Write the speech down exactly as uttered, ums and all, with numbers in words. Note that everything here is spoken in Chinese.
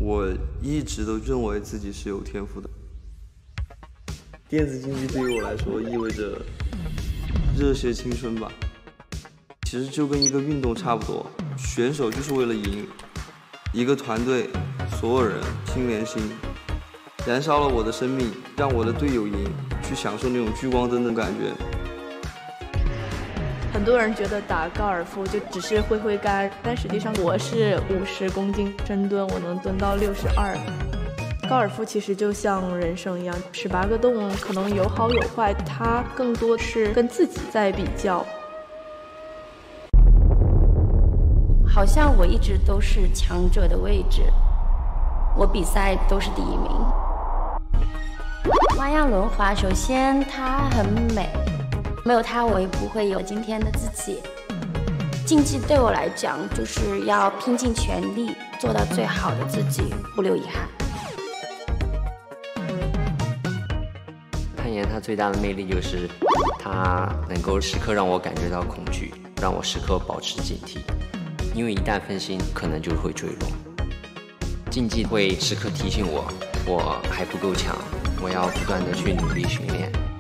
我一直都认为自己是有天赋的。电子竞技对于我来说意味着热血青春吧。其实就跟一个运动差不多，选手就是为了赢，一个团队，所有人心连心，燃烧了我的生命，让我的队友赢，去享受那种聚光灯的感觉。 很多人觉得打高尔夫就只是挥挥杆，但实际上我是五十公斤深蹲，我能蹲到六十二。高尔夫其实就像人生一样，十八个洞可能有好有坏，它更多是跟自己在比较。 好像我一直都是强者的位置，我比赛都是第一名。花样轮滑，首先它很美，没有它我也不会有今天的自己。竞技对我来讲，就是要拼尽全力，做到最好的自己，不留遗憾。 攀岩它最大的魅力就是它能够时刻让我感觉到恐惧，让我时刻保持警惕，因为一旦分心可能就会坠落。竞技会时刻提醒我我还不够强，我要不断的去努力训练。